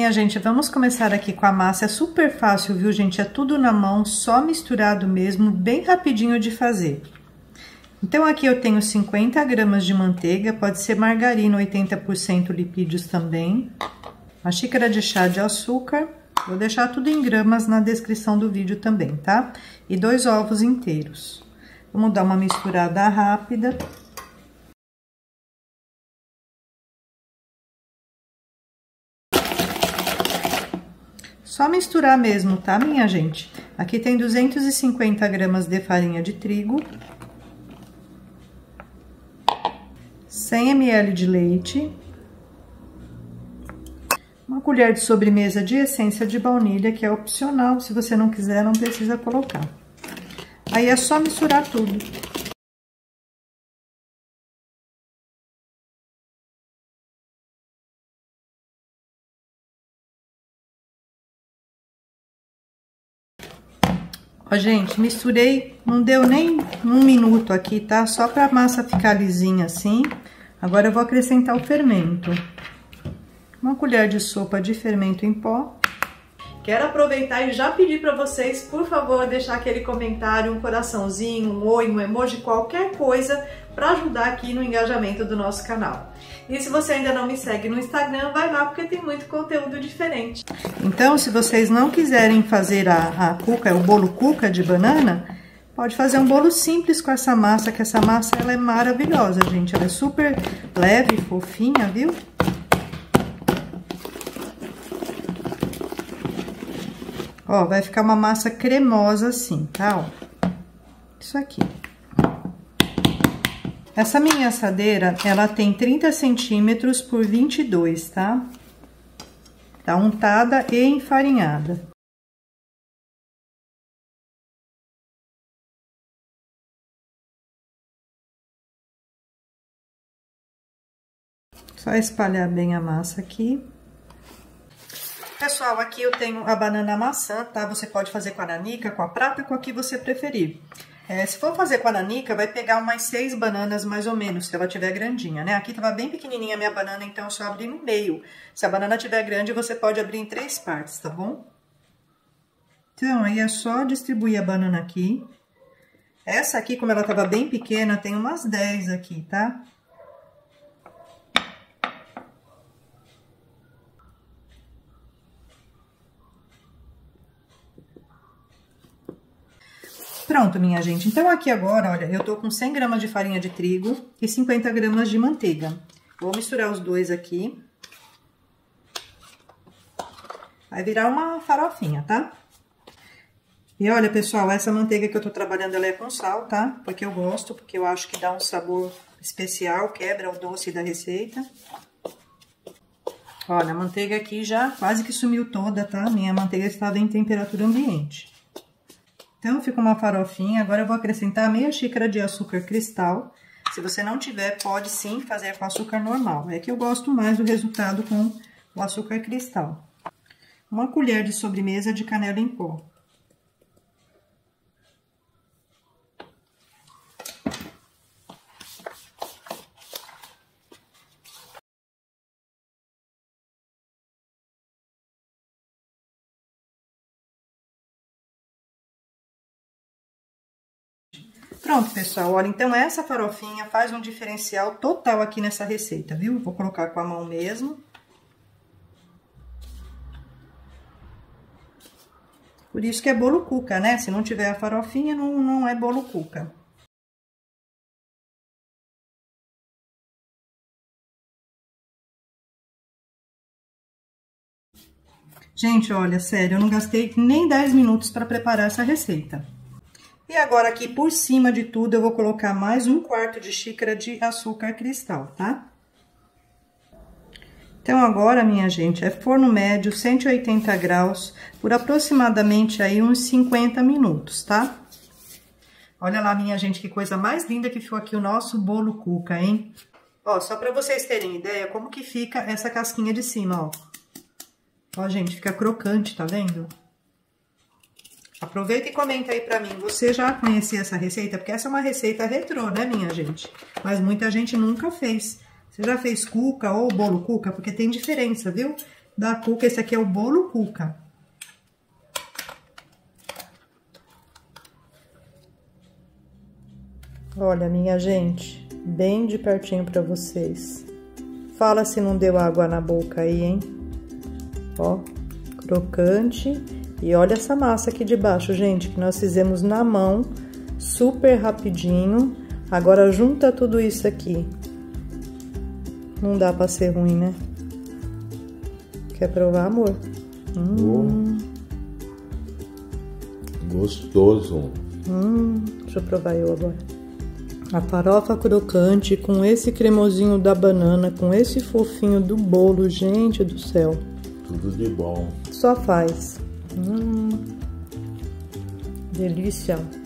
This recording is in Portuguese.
minha gente, vamos começar aqui com a massa. É super fácil, viu, gente? É tudo na mão, só misturado mesmo, bem rapidinho de fazer. Então, aqui eu tenho 50 gramas de manteiga, pode ser margarina, 80% lipídios também. Uma xícara de chá de açúcar, vou deixar tudo em gramas na descrição do vídeo também, tá? E 2 ovos inteiros. Vamos dar uma misturada rápida. Só misturar mesmo, tá, minha gente? Aqui tem 250 gramas de farinha de trigo. 100 ml de leite. Uma colher de sobremesa de essência de baunilha, que é opcional. Se você não quiser, não precisa colocar. Aí é só misturar tudo. Ó, gente, misturei, não deu nem 1 minuto aqui, tá? Só pra massa ficar lisinha assim. Agora eu vou acrescentar o fermento. Uma colher de sopa de fermento em pó. Quero aproveitar e já pedir para vocês, por favor, deixar aquele comentário, um coraçãozinho, um oi, um emoji, qualquer coisa para ajudar aqui no engajamento do nosso canal. E se você ainda não me segue no Instagram, vai lá porque tem muito conteúdo diferente. Então, se vocês não quiserem fazer a cuca, o bolo cuca de banana, pode fazer um bolo simples com essa massa, que essa massa ela é maravilhosa, gente. Ela é super leve, fofinha, viu? Ó, vai ficar uma massa cremosa assim, tá? Ó, isso aqui. Essa minha assadeira, ela tem 30 centímetros por 22, tá? Tá untada e enfarinhada. Só espalhar bem a massa aqui. Pessoal, aqui eu tenho a banana maçã, tá? Você pode fazer com a nanica, com a prata, com a que você preferir. Se for fazer com a nanica, vai pegar umas 6 bananas mais ou menos, se ela tiver grandinha, né? Aqui tava bem pequenininha a minha banana, então eu só abri no meio. Se a banana tiver grande, você pode abrir em 3 partes, tá bom? Então, aí é só distribuir a banana aqui. Essa aqui, como ela tava bem pequena, tem umas 10 aqui, tá? Pronto, minha gente. Então, aqui agora, olha, eu tô com 100 gramas de farinha de trigo e 50 gramas de manteiga. Vou misturar os dois aqui. Vai virar uma farofinha, tá? E olha, pessoal, essa manteiga que eu tô trabalhando, ela é com sal, tá? Porque eu gosto, porque eu acho que dá um sabor especial, quebra o doce da receita. Olha, a manteiga aqui já quase que sumiu toda, tá? Minha manteiga estava em temperatura ambiente. Então, fica uma farofinha. Agora eu vou acrescentar meia xícara de açúcar cristal. Se você não tiver, pode sim fazer com açúcar normal. É que eu gosto mais do resultado com o açúcar cristal. Uma colher de sobremesa de canela em pó. Pronto, pessoal, olha, então essa farofinha faz um diferencial total aqui nessa receita, viu? Vou colocar com a mão mesmo. Por isso que é bolo cuca, né? Se não tiver a farofinha, não é bolo cuca. Gente, olha, sério, eu não gastei nem 10 minutos para preparar essa receita. E agora, aqui por cima de tudo, eu vou colocar mais 1/4 de xícara de açúcar cristal, tá? Então, agora, minha gente, é forno médio, 180 graus, por aproximadamente aí uns 50 minutos, tá? Olha lá, minha gente, que coisa mais linda que ficou aqui o nosso bolo cuca, hein? Ó, só pra vocês terem ideia como que fica essa casquinha de cima, ó. Ó, gente, fica crocante, tá vendo? Aproveita e comenta aí pra mim, você já conhecia essa receita? Porque essa é uma receita retrô, né, minha gente? Mas muita gente nunca fez. Você já fez cuca ou bolo cuca? Porque tem diferença, viu? da Cuca. Esse aqui é o bolo Cuca. Olha, minha gente, bem de pertinho pra vocês. Fala se não deu água na boca aí, hein? Ó, crocante. E olha essa massa aqui de baixo, gente, que nós fizemos na mão, super rapidinho. Agora junta tudo isso aqui. Não dá pra ser ruim, né? Quer provar, amor? Gostoso. Deixa eu provar eu agora. A farofa crocante com esse cremosinho da banana, com esse fofinho do bolo, gente do céu. Tudo de bom. Só faz. Delícia.